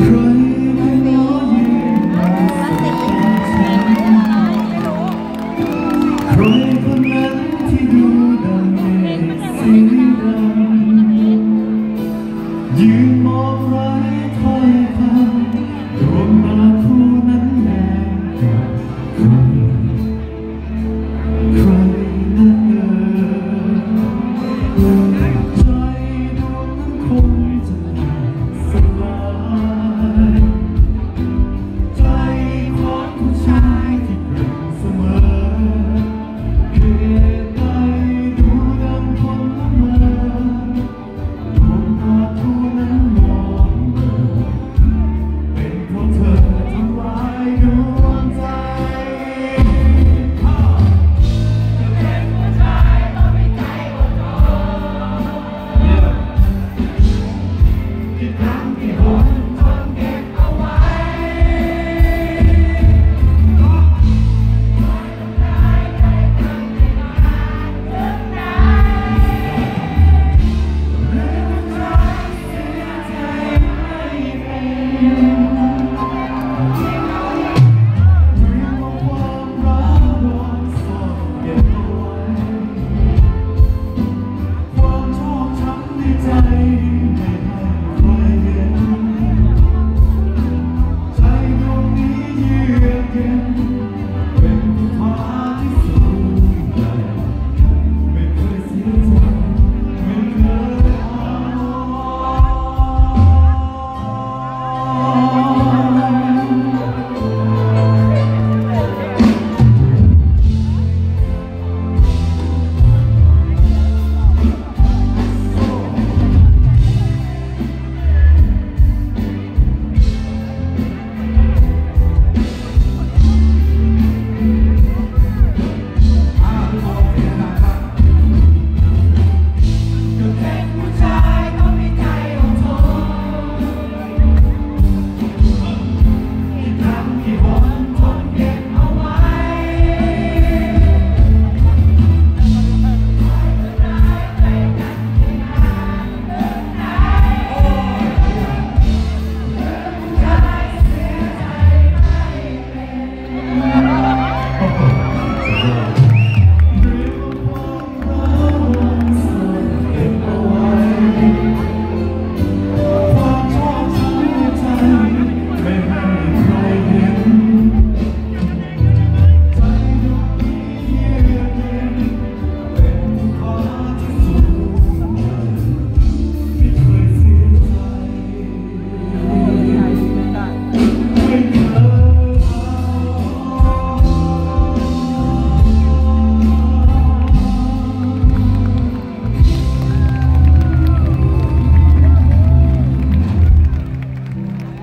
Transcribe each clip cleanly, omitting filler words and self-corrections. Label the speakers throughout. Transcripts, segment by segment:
Speaker 1: ยืนมองไร้ถ้อยคำดวงตาคู่นั้นแนบกับใครนั้นใจดวงนั้นคงจะสลายใจของผู้ชายที่เปลี่ยนเสมอเหตุใดดูดังคนละเมอดวงตาคู่นั้นมองเมื่อเป็นเพราะเธอทำร้ายดวงใจกี่ครั้งกี่หนทนเก็บเอาไว้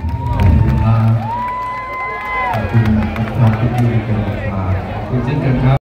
Speaker 1: ขอบคุณนะครับที่เป็นกำลังใจขอบคุณเช่นกันครับ